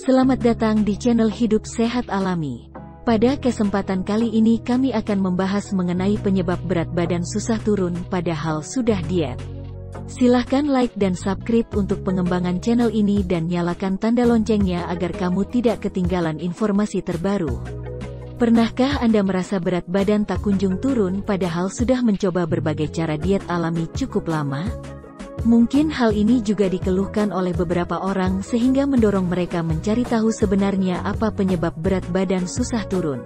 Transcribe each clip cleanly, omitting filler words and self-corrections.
Selamat datang di channel Hidup Sehat Alami. Pada kesempatan kali ini kami akan membahas mengenai penyebab berat badan susah turun padahal sudah diet. Silahkan like dan subscribe untuk pengembangan channel ini dan nyalakan tanda loncengnya agar kamu tidak ketinggalan informasi terbaru. Pernahkah Anda merasa berat badan tak kunjung turun padahal sudah mencoba berbagai cara diet alami cukup lama? Mungkin hal ini juga dikeluhkan oleh beberapa orang sehingga mendorong mereka mencari tahu sebenarnya apa penyebab berat badan susah turun.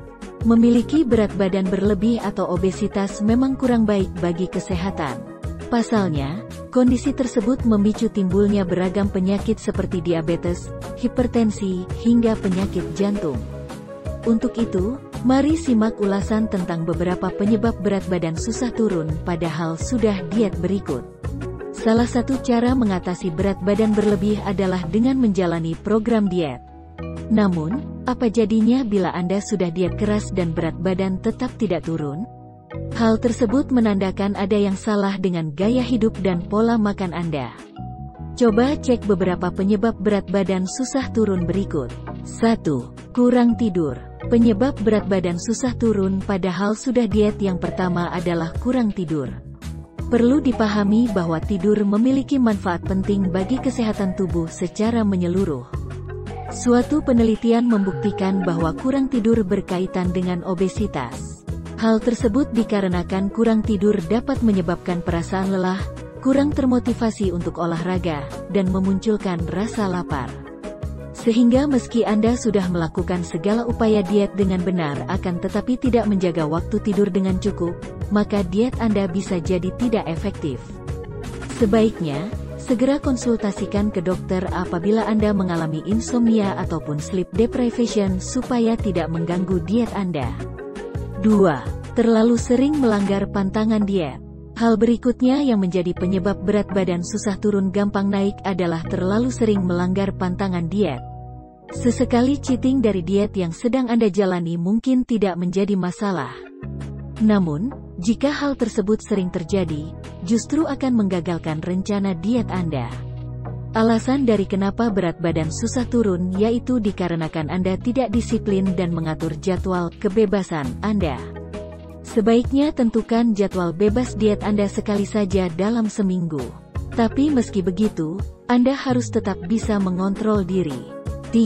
Memiliki berat badan berlebih atau obesitas memang kurang baik bagi kesehatan. Pasalnya, kondisi tersebut memicu timbulnya beragam penyakit seperti diabetes, hipertensi, hingga penyakit jantung. Untuk itu, mari simak ulasan tentang beberapa penyebab berat badan susah turun padahal sudah diet berikut. Salah satu cara mengatasi berat badan berlebih adalah dengan menjalani program diet. Namun, apa jadinya bila Anda sudah diet keras dan berat badan tetap tidak turun? Hal tersebut menandakan ada yang salah dengan gaya hidup dan pola makan Anda. Coba cek beberapa penyebab berat badan susah turun berikut. 1. Kurang tidur. Penyebab berat badan susah turun padahal sudah diet yang pertama adalah kurang tidur. Perlu dipahami bahwa tidur memiliki manfaat penting bagi kesehatan tubuh secara menyeluruh. Suatu penelitian membuktikan bahwa kurang tidur berkaitan dengan obesitas. Hal tersebut dikarenakan kurang tidur dapat menyebabkan perasaan lelah, kurang termotivasi untuk olahraga, dan memunculkan rasa lapar. Sehingga meski Anda sudah melakukan segala upaya diet dengan benar akan tetapi tidak menjaga waktu tidur dengan cukup, maka diet Anda bisa jadi tidak efektif. Sebaiknya, segera konsultasikan ke dokter apabila Anda mengalami insomnia ataupun sleep deprivation supaya tidak mengganggu diet Anda. 2. Terlalu sering melanggar pantangan diet. Hal berikutnya yang menjadi penyebab berat badan susah turun gampang naik adalah terlalu sering melanggar pantangan diet. Sesekali cheating dari diet yang sedang Anda jalani mungkin tidak menjadi masalah. Namun, jika hal tersebut sering terjadi, justru akan menggagalkan rencana diet Anda. Alasan dari kenapa berat badan susah turun yaitu dikarenakan Anda tidak disiplin dan mengatur jadwal kebebasan Anda. Sebaiknya tentukan jadwal bebas diet Anda sekali saja dalam seminggu. Tapi meski begitu, Anda harus tetap bisa mengontrol diri.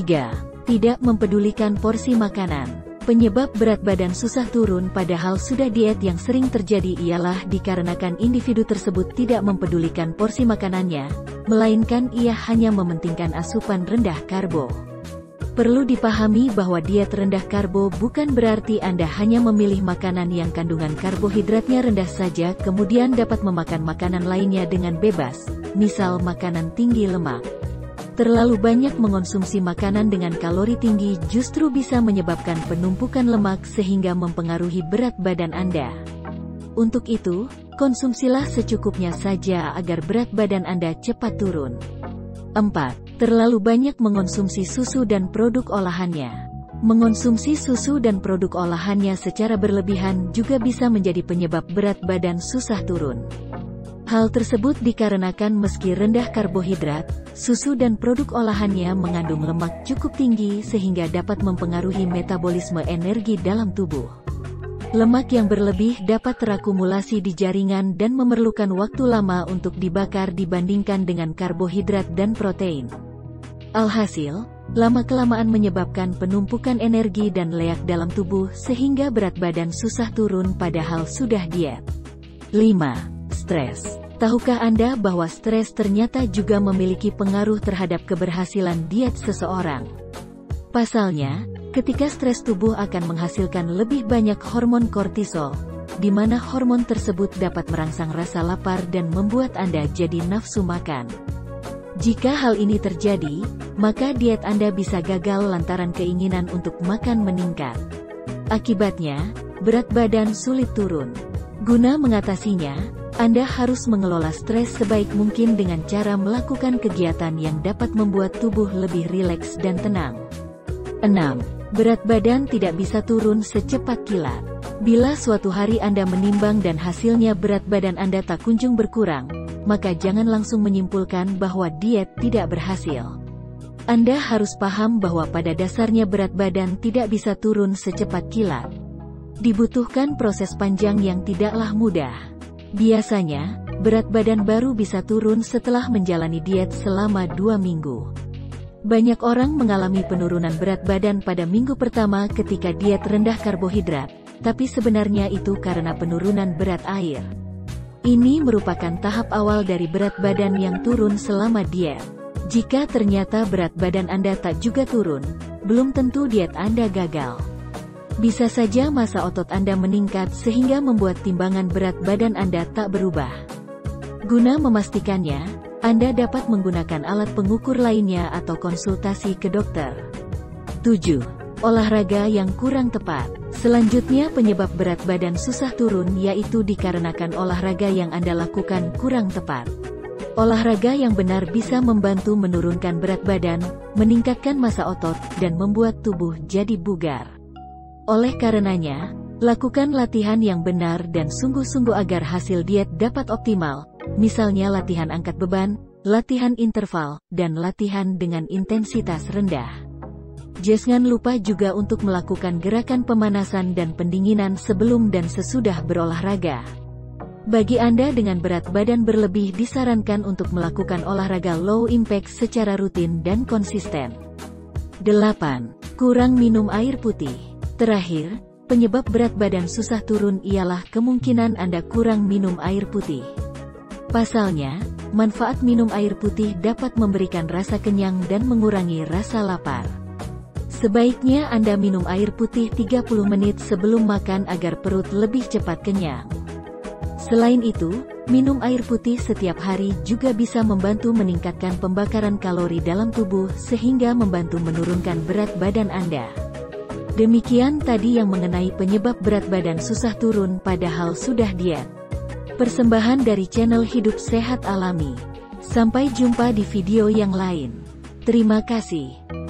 3. Tidak mempedulikan porsi makanan. Penyebab berat badan susah turun padahal sudah diet yang sering terjadi ialah dikarenakan individu tersebut tidak mempedulikan porsi makanannya, melainkan ia hanya mementingkan asupan rendah karbo. Perlu dipahami bahwa diet rendah karbo bukan berarti Anda hanya memilih makanan yang kandungan karbohidratnya rendah saja kemudian dapat memakan makanan lainnya dengan bebas, misal makanan tinggi lemak. Terlalu banyak mengonsumsi makanan dengan kalori tinggi justru bisa menyebabkan penumpukan lemak sehingga mempengaruhi berat badan Anda. Untuk itu, konsumsilah secukupnya saja agar berat badan Anda cepat turun. 4. Terlalu banyak mengonsumsi susu dan produk olahannya. Mengonsumsi susu dan produk olahannya secara berlebihan juga bisa menjadi penyebab berat badan susah turun. Hal tersebut dikarenakan meski rendah karbohidrat, susu dan produk olahannya mengandung lemak cukup tinggi sehingga dapat mempengaruhi metabolisme energi dalam tubuh. Lemak yang berlebih dapat terakumulasi di jaringan dan memerlukan waktu lama untuk dibakar dibandingkan dengan karbohidrat dan protein. Alhasil, lama-kelamaan menyebabkan penumpukan energi dan leak dalam tubuh sehingga berat badan susah turun padahal sudah diet. 5. Stres. Tahukah Anda bahwa stres ternyata juga memiliki pengaruh terhadap keberhasilan diet seseorang? Pasalnya, ketika stres tubuh akan menghasilkan lebih banyak hormon kortisol, di mana hormon tersebut dapat merangsang rasa lapar dan membuat Anda jadi nafsu makan. Jika hal ini terjadi, maka diet Anda bisa gagal lantaran keinginan untuk makan meningkat. Akibatnya, berat badan sulit turun. Guna mengatasinya, Anda harus mengelola stres sebaik mungkin dengan cara melakukan kegiatan yang dapat membuat tubuh lebih rileks dan tenang. 6. Berat badan tidak bisa turun secepat kilat. Bila suatu hari Anda menimbang dan hasilnya berat badan Anda tak kunjung berkurang, maka jangan langsung menyimpulkan bahwa diet tidak berhasil. Anda harus paham bahwa pada dasarnya berat badan tidak bisa turun secepat kilat. Dibutuhkan proses panjang yang tidaklah mudah. Biasanya, berat badan baru bisa turun setelah menjalani diet selama 2 minggu. Banyak orang mengalami penurunan berat badan pada minggu pertama ketika diet rendah karbohidrat, tapi sebenarnya itu karena penurunan berat air. Ini merupakan tahap awal dari berat badan yang turun selama diet. Jika ternyata berat badan Anda tak juga turun, belum tentu diet Anda gagal. Bisa saja massa otot Anda meningkat sehingga membuat timbangan berat badan Anda tak berubah. Guna memastikannya, Anda dapat menggunakan alat pengukur lainnya atau konsultasi ke dokter. 7. Olahraga yang kurang tepat. Selanjutnya penyebab berat badan susah turun yaitu dikarenakan olahraga yang Anda lakukan kurang tepat. Olahraga yang benar bisa membantu menurunkan berat badan, meningkatkan massa otot, dan membuat tubuh jadi bugar. Oleh karenanya, lakukan latihan yang benar dan sungguh-sungguh agar hasil diet dapat optimal, misalnya latihan angkat beban, latihan interval, dan latihan dengan intensitas rendah. Jangan lupa juga untuk melakukan gerakan pemanasan dan pendinginan sebelum dan sesudah berolahraga. Bagi Anda dengan berat badan berlebih disarankan untuk melakukan olahraga low impact secara rutin dan konsisten. 8. Kurang minum air putih. Terakhir, penyebab berat badan susah turun ialah kemungkinan Anda kurang minum air putih. Pasalnya, manfaat minum air putih dapat memberikan rasa kenyang dan mengurangi rasa lapar. Sebaiknya Anda minum air putih 30 menit sebelum makan agar perut lebih cepat kenyang. Selain itu, minum air putih setiap hari juga bisa membantu meningkatkan pembakaran kalori dalam tubuh sehingga membantu menurunkan berat badan Anda. Demikian tadi yang mengenai penyebab berat badan susah turun padahal sudah diet. Persembahan dari channel Hidup Sehat Alami. Sampai jumpa di video yang lain. Terima kasih.